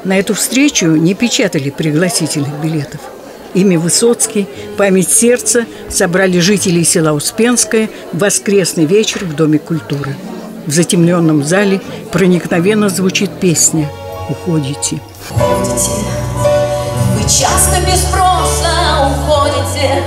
На эту встречу не печатали пригласительных билетов. Имя Высоцкий, память сердца собрали жители села Успенское в воскресный вечер в Доме культуры. В затемненном зале проникновенно звучит песня «Уходите». Уходите, вы часто без спроса уходите,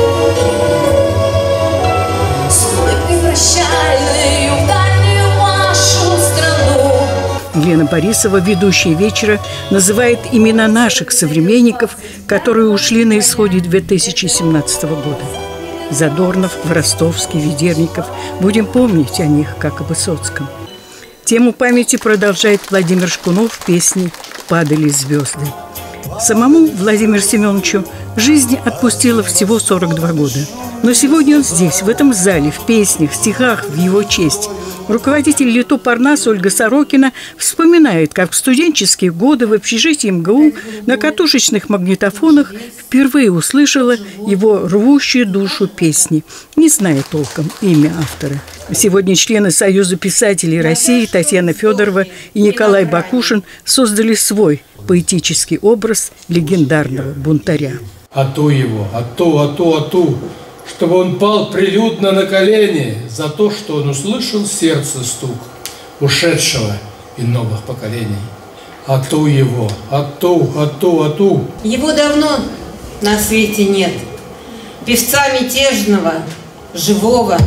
с улыбкой прощальной в дальнюю вашу страну. Елена Борисова, ведущая вечера, называет имена наших современников, которые ушли на исходе 2017 года. Задорнов, Хворостовский, Ведерников. Будем помнить о них, как о Высоцком. Тему памяти продолжает Владимир Шкунов в песне «Падали звезды». Самому Владимиру Семеновичу жизнь отпустила всего 42 года. Но сегодня он здесь, в этом зале, в песнях, стихах в его честь. Руководитель ЛИТУ «Парнас» Ольга Сорокина вспоминает, как в студенческие годы в общежитии МГУ на катушечных магнитофонах впервые услышала его рвущую душу песни, не зная толком имя автора. Сегодня члены Союза писателей России Татьяна Федорова и Николай Бакушин создали свой поэтический образ легендарного бунтаря. Ату его, ату, чтобы он пал прилюдно на колени за то, что он услышал сердце стук ушедшего и новых поколений. Ату его, ату. Его давно на свете нет, певца мятежного, живого.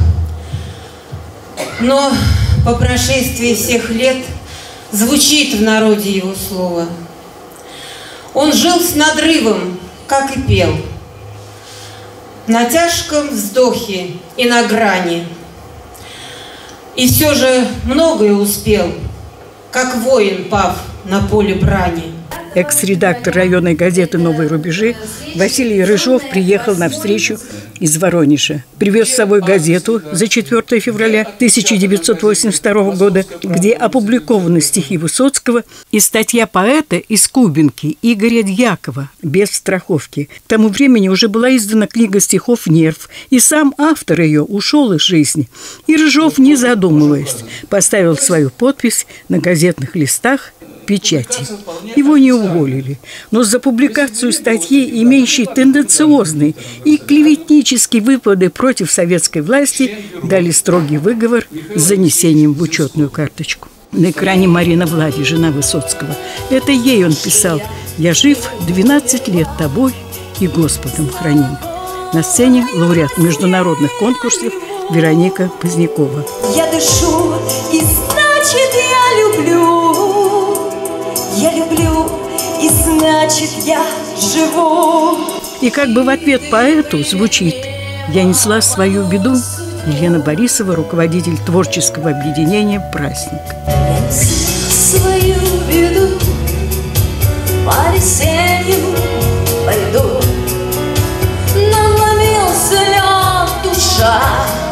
Но по прошествии всех лет звучит в народе его слово. Он жил с надрывом, как и пел, на тяжком вздохе и на грани. И все же многое успел, как воин, пав на поле брани. Экс-редактор районной газеты «Новые рубежи» Василий Рыжов приехал на встречу из Воронежа. Привез с собой газету за 4 февраля 1982 года, где опубликованы стихи Высоцкого и статья поэта из Кубинки Игоря Дьякова «Без страховки». К тому времени уже была издана книга стихов «Нерв», и сам автор ее ушел из жизни. И Рыжов, не задумываясь, поставил свою подпись на газетных листах печати. Его не уволили, но за публикацию статьи, имеющей тенденциозные и клеветнические выпады против советской власти, дали строгий выговор с занесением в учетную карточку. На экране Марина Влади, жена Высоцкого. Это ей он писал: «Я жив 12 лет тобой и Господом храним». На сцене лауреат международных конкурсов Вероника Позднякова. Я дышу, и значит я люблю. Я люблю, и значит я живу. И как бы в ответ поэту звучит: «Я несла свою беду». Елена Борисова, руководитель творческого объединения «Праздник». Я несла свою беду по весеннему льду. Наломился лед, душа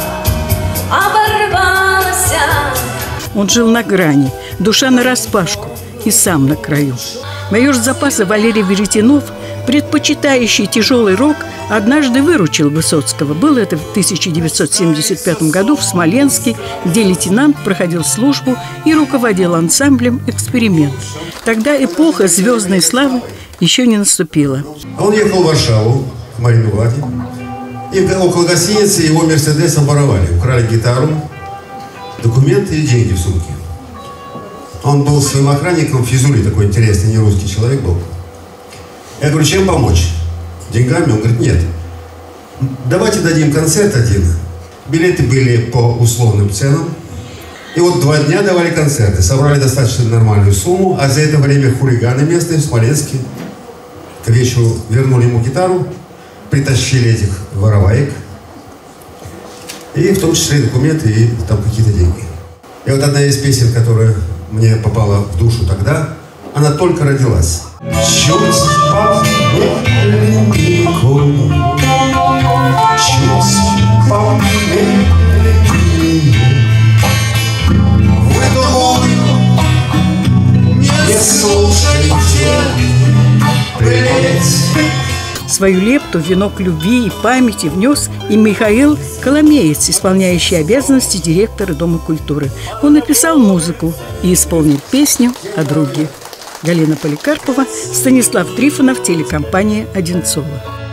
оборвалась. Он жил на грани, душа нараспашку, и сам на краю. Майор запаса Валерий Веретенов, предпочитающий тяжелый рок, однажды выручил Высоцкого. Было это в 1975 году в Смоленске, где лейтенант проходил службу и руководил ансамблем «Эксперимент». Тогда эпоха звездной славы еще не наступила. Он ехал в Варшаву, к Марину Влади, и около гостиницы его «Мерседес» оборовали. Украли гитару, документы и деньги в сумке. Он был своим охранником, Физули, такой интересный, не русский человек был. Я говорю: чем помочь? Деньгами? Он говорит: нет. Давайте дадим концерт один. Билеты были по условным ценам. И вот 2 дня давали концерты. Собрали достаточно нормальную сумму, а за это время хулиганы местные в Смоленске к вечеру вернули ему гитару, притащили этих вороваек, и в том числе документы и там какие-то деньги. И вот одна из песен, которая мне попала в душу тогда, она только родилась. Чуть помедленнику, чуть помедленнику, вы думаю, не слушайте плеть. Свою лепту в венок любви и памяти внес и Михаил Коломеец, исполняющий обязанности директора Дома культуры. Он написал музыку и исполнил песню о друге. Галина Поликарпова, Станислав Трифонов, телекомпания «Одинцово».